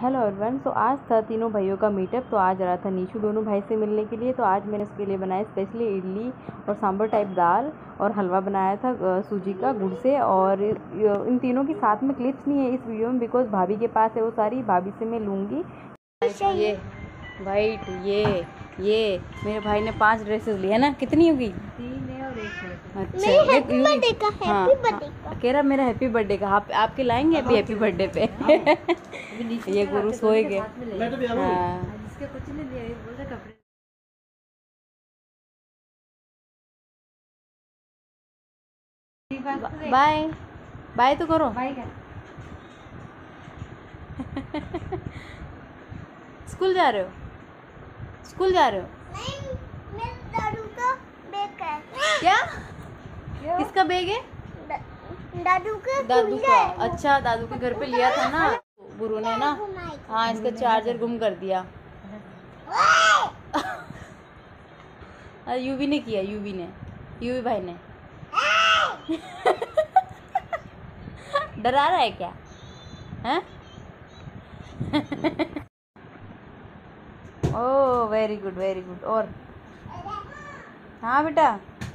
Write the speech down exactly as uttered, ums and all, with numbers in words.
Hello everyone. सो आज था तीनों भाइयों का मीटअप। तो आज रहा था नीशू दोनों भाई से मिलने के लिए। तो आज मैंने उसके लिए बनाया स्पेशली इडली और सांभर टाइप दाल और हलवा बनाया था सूजी का गुड़ से। और इन तीनों की साथ में क्लिप्स नहीं है इस वीडियो में बिकॉज भाभी के पास है वो सारी, भाभी से मैं लूँगी। ये वाइट, ये ये मेरे भाई ने पांच ड्रेसेस ली है ना, कितनी होगी? तीन है और एक है। अच्छा, मेरा हैप्पी बर्थडे का, हाँ, हैप्पी बर्थडे का कह रहा मेरा हैप्पी बर्थडे का। आप आपके लाएंगे अभी हैप्पी बर्थडे पे। ये गुरु सोए गए। हाँ, जिसके कुछ नहीं दिया ये बोल रहे कपड़े। बाय बाय तो करो। बाय कर। स्कूल जा रहे हो? स्कूल जा रहे हो? नहीं, मेरे दादू का बैग है। क्या? किसका बैग है? दादू का। दादू का। अच्छा, दादू के घर पे लिया था ना गुरु ने ना। हाँ, इसका चार्जर गुम कर दिया। यूवी ने किया, यूवी ने, यूवी भाई ने। डरा रहा है क्या? हैं? Oh very good very good. और हाँ बेटा।